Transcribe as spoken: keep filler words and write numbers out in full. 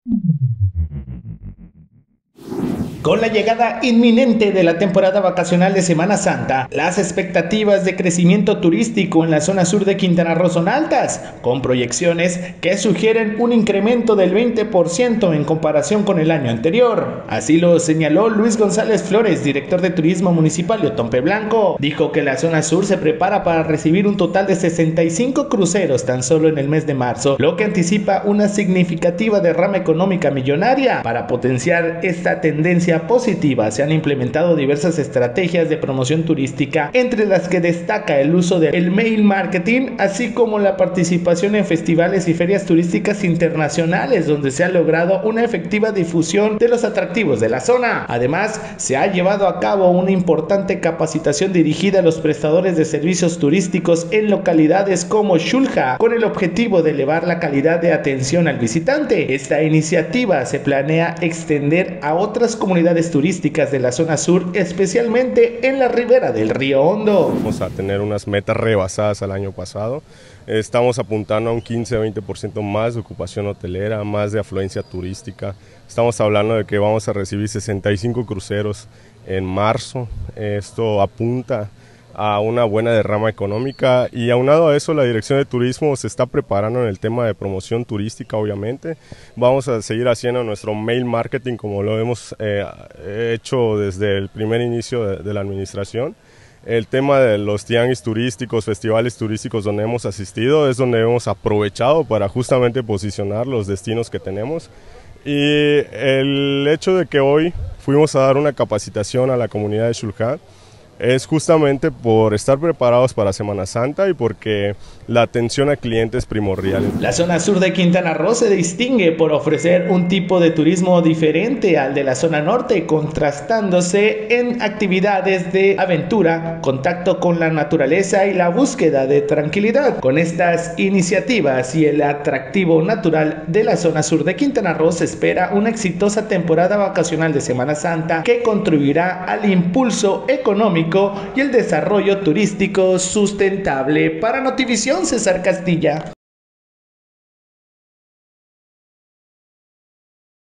Con la llegada inminente de la temporada vacacional de Semana Santa, las expectativas de crecimiento turístico en la zona sur de Quintana Roo son altas, con proyecciones que sugieren un incremento del veinte por ciento en comparación con el año anterior. Así lo señaló Luis González Flores, director de Turismo Municipal de Otompe Blanco. Dijo que la zona sur se prepara para recibir un total de sesenta y cinco cruceros tan solo en el mes de marzo, lo que anticipa una significativa derrama económica millonaria. Para potenciar esta tendencia positiva, se han implementado diversas estrategias de promoción turística, entre las que destaca el uso del mail marketing, así como la participación en festivales y ferias turísticas internacionales, donde se ha logrado una efectiva difusión de los atractivos de la zona. Además, se ha llevado a cabo una importante capacitación dirigida a los prestadores de servicios turísticos en localidades como Xulha, con el objetivo de elevar la calidad de atención al visitante. Esta iniciativa se planea extender a otras comunidades turísticas de la zona sur, especialmente en la ribera del río Hondo. Vamos a tener unas metas rebasadas al año pasado. Estamos apuntando a un quince a veinte por ciento más de ocupación hotelera, más de afluencia turística. Estamos hablando de que vamos a recibir sesenta y cinco cruceros en marzo. Esto apunta a una buena derrama económica, y aunado a eso la Dirección de Turismo se está preparando en el tema de promoción turística. Obviamente vamos a seguir haciendo nuestro mail marketing como lo hemos eh, hecho desde el primer inicio de, de la administración. El tema de los tianguis turísticos, festivales turísticos donde hemos asistido, es donde hemos aprovechado para justamente posicionar los destinos que tenemos. Y el hecho de que hoy fuimos a dar una capacitación a la comunidad de Xulha es justamente por estar preparados para Semana Santa y porque la atención al cliente es primordial. La zona sur de Quintana Roo se distingue por ofrecer un tipo de turismo diferente al de la zona norte, contrastándose en actividades de aventura, contacto con la naturaleza y la búsqueda de tranquilidad. Con estas iniciativas y el atractivo natural de la zona sur de Quintana Roo, se espera una exitosa temporada vacacional de Semana Santa que contribuirá al impulso económico y el desarrollo turístico sustentable. Para Notivisión, César Castilla.